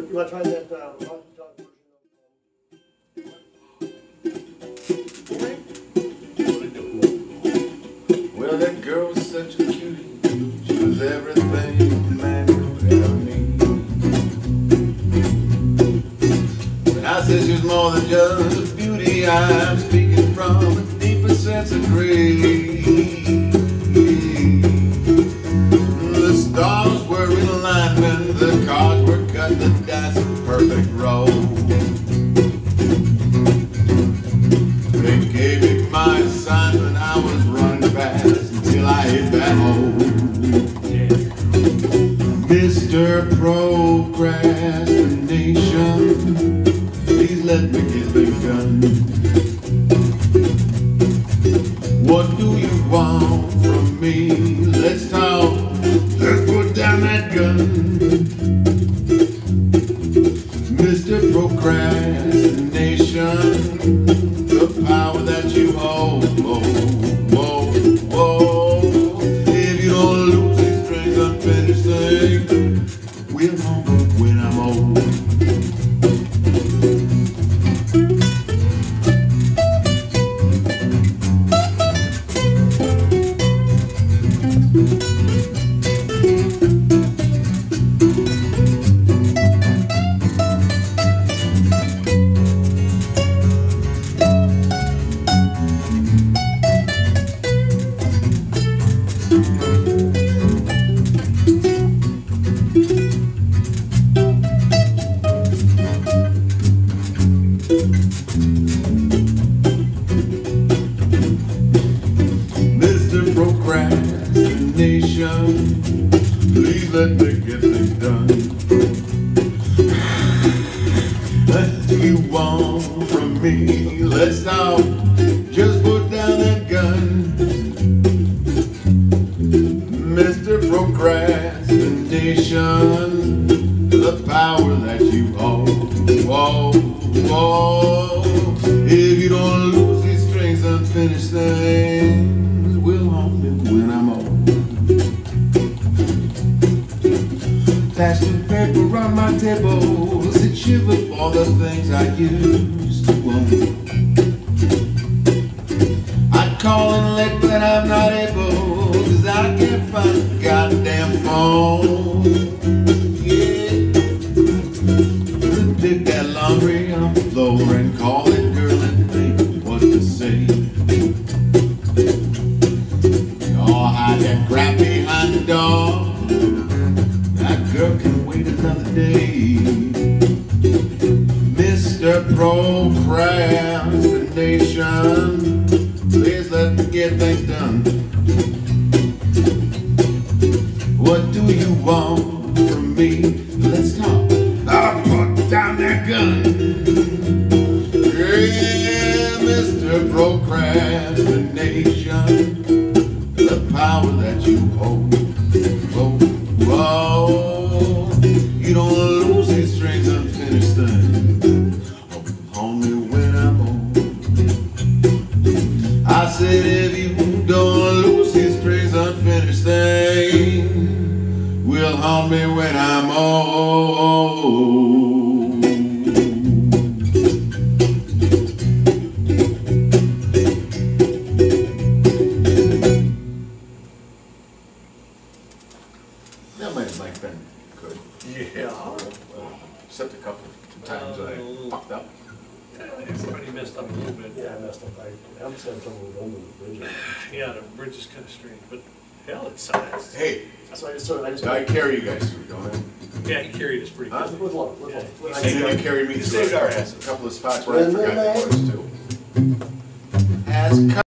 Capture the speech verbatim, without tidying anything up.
you want to try that uh, Honky Tonk version of Well, that girl was such a cutie. She was everything a man could ever need. When I said she was more than just a beauty, I'm speaking from a deeper sense of grace. The stars were in alignment, the cards were cut, the dice in perfect row. They gave me my assignment, I was running fast until I hit that hole. Mister Procrastination, please let me get things done. What do you want from me? Let's talk, let's put down that gun. Mister Procrastination, the power that you hold, whoa, whoa, whoa. If you don't lose these strings, unfinished things, we'll know when I'm old. Mister Procrastination, please let me get things done. What do you want from me? Let's talk, just put down that gun. Mister Procrastination, the power that you hold, whoa, whoa. If you don't lose these strings, unfinished things will haunt me when I'm old. Pass the paper on my table, sit shiver for the things I used to own. I call in late but I'm not able, cause I can't find a goddamn phone. Yeah, dig that laundry on the floor and call it girl and think what to say. Oh, hide that crap behind the door, that girl can wait another day. Mister Procrastination, please let me get things done. What do you want from me? Let's talk. I'll put down that gun. Yeah, Mister Procrastination, the power that you hold. Whoa, whoa. You don't lose these strings, unfinished things. Hold me when I'm old. I said if you don't lose these strings, unfinished things will haunt me when I'm old. That might have might been good. Yeah. Uh, except a couple of times that I fucked up. Everybody messed up a little bit. Yeah, I messed up. I haven't said something with Roman Bridget. Yeah, the bridge is kind of strange, but hell, it sounds. Hey, So I just sort of, I just. I carry you guys through, don't I? Yeah, he carried us pretty Huh? good. With love, with love. Yeah. With- And then you carried me You through saved a our couple- asses. a couple of spots where I When the forgot the man- chorus too. As